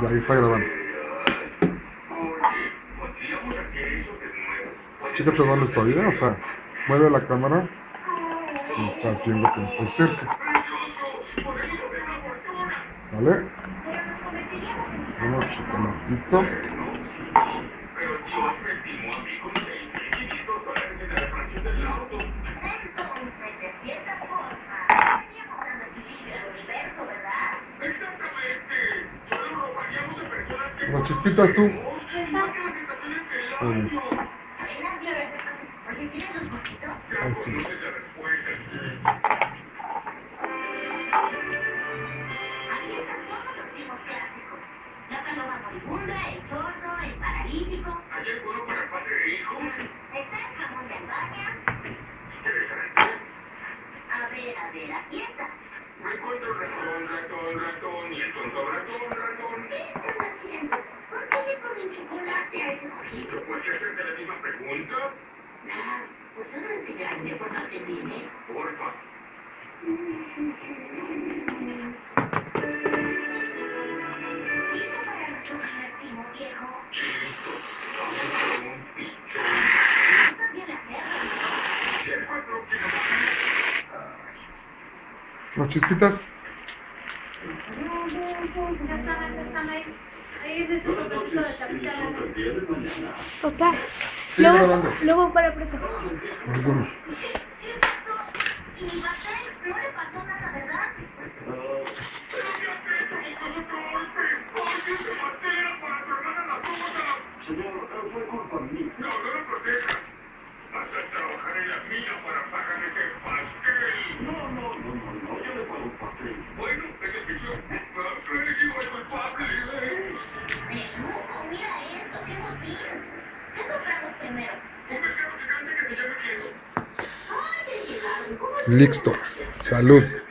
Ya, ahí está grabando. Chécate dónde estoy, ¿eh? O sea, mueve la cámara si estás viendo que estoy cerca. ¿Sale? Uno chocolatito. Entonces, en cierta forma, estaríamos dando equilibrio al universo, ¿verdad? Exactamente. Solo nos robaríamos a personas que... ¿Las chispitas tú? Oye, ¿tienes los poquitos? Ay, sí. Aquí están todos los tipos clásicos. La paloma moribunda, el sordo, el paralítico. ¿Hay alguno para padre e hijo? Está el jamón de Albania. Interesante. A ver, aquí está. Me encuentro ratón, y el tonto ratón. ¿Qué están haciendo? ¿Por qué le ponen chocolate a ese mojito? ¿Puede hacerte la misma pregunta? Ah, pues todo es que grande por no te viene. Porfa. ¿Listo para nuestro atractivo viejo? Un picho. También la guerra. Si es para el próximo. ¿Las chispitas? Ya están ahí. Ahí es de ese sopetito de capitán. Papá, Sí, grabando. luego para preto. Alguno. ¿Y mi pastel? No le pasó nada, ¿verdad? ¿Pero qué has hecho, mocoso torpe? Oye, ese pastel era para tu hermana la soda. Señor, fue culpa mía. No lo proteja. Vas a trabajar en la mina para pagar ese pastel. No, yo le pago un pastel. Bueno, es el picho. Digo el culpable. De lujo, mira esto, qué botín. ¿Qué compramos primero? Un pescado gigante que se llama Cledo. ¡Ay, ya llegaron! ¿Cómo se Listo. Salud.